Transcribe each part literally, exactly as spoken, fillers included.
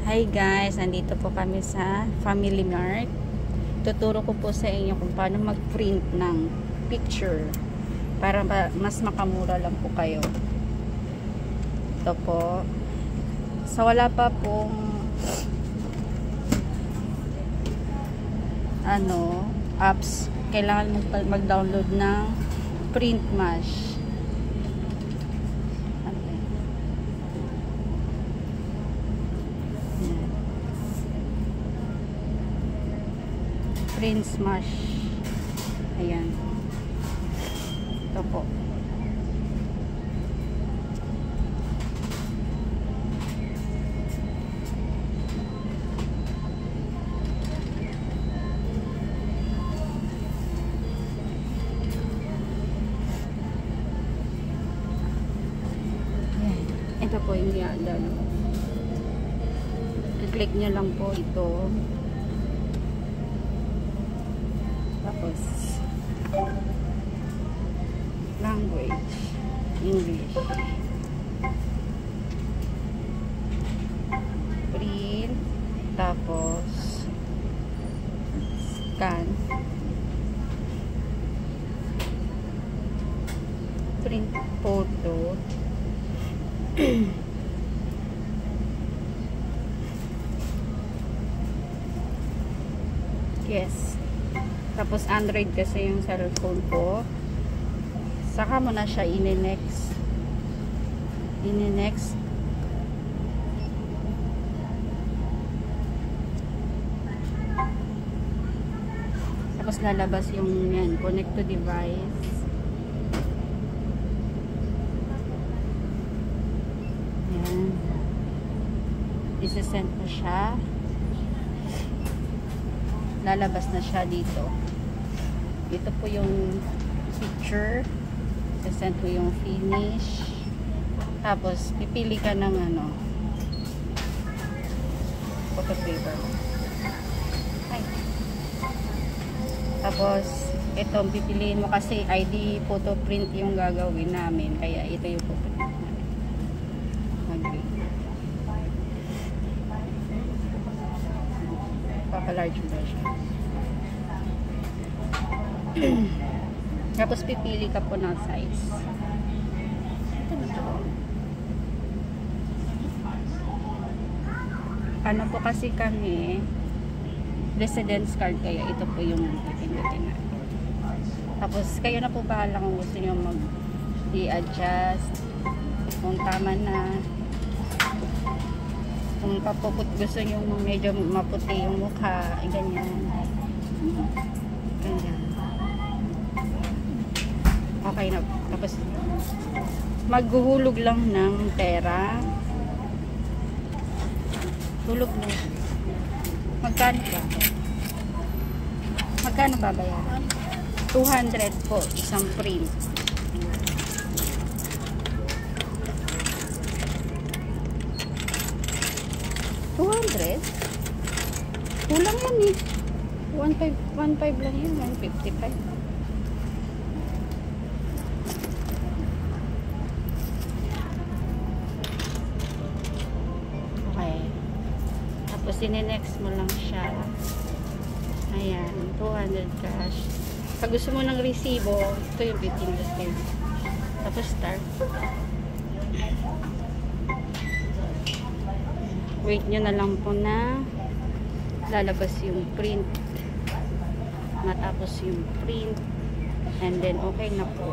Hi guys, nandito po kami sa Family Mart. Tuturo ko po sa inyo kung paano mag-print ng picture para mas makamura lang po kayo. Ito po. Sa wala pa pong ano, apps, kailangan mo mag-download ng print mash. Print Smash. Ayan. Ito po. Ayan. Ito po yung yada. I-click nyo lang po ito. Tapos language English, print, tapos scan, print photo. Yes. Tapos Android kasi yung cellphone ko. Saka mo na siya ini-next. Ini-next. Tapos lalabas yung yan, connect to device. Yan. Isesend mo siya. Lalabas na siya dito. Ito po yung picture. Sesend ko yung finish. Tapos, pipili ka ng ano, photo paper. Ay. Tapos, ito, pipiliin mo kasi I D photo print yung gagawin namin. Kaya, ito yung photo print namin. Agree. Papa-large version. Tapos pipili ka po ng size. Ano po kasi kami residence card, kaya ito po yung pipindutin natin. Tapos kayo na po bahala kung gusto nyo mag i-adjust kung tama na, kung papuput gusto nyo medyo maputi yung mukha, ganyan ganyan. Okay na. Tapos maghuhulog lang ng pera. Hulog na. Magkano ba? Magkano ba bayaran? two hundred po isang print. two hundred? Kulang yan eh. one five lang yan. one fifty-five. Tapos sine-next mo lang siya. Ayan, two hundred cash. Pag gusto mo ng resibo, ito yung fifteen percent. Tapos start. Wait nyo na lang po na lalabas yung print. Matapos yung print. And then okay na po.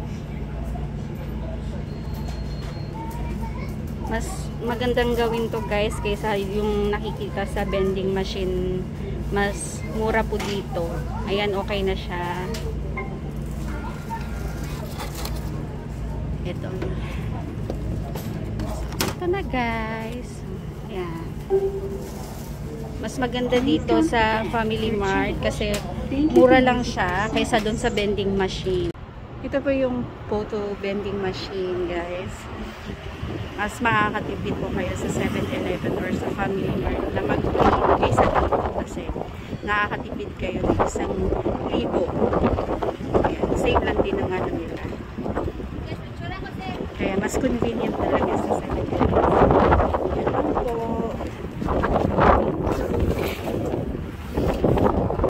Mas magandang gawin to guys kaysa yung nakikita sa vending machine. Mas mura po dito. Ayan, okay na siya. Ito na. Ito na guys. Ayan. Mas maganda dito sa Family Mart kasi mura lang siya kaysa doon sa vending machine. Ito po yung photo vending machine guys. Mas makakatipid po kayo sa seven eleven or sa Family Mart na mag-print kaysa dito kasi nakakatipid kayo ng isang libo. Ayan, save lang din ang ano nila. Kaya mas convenient talaga sa seven eleven.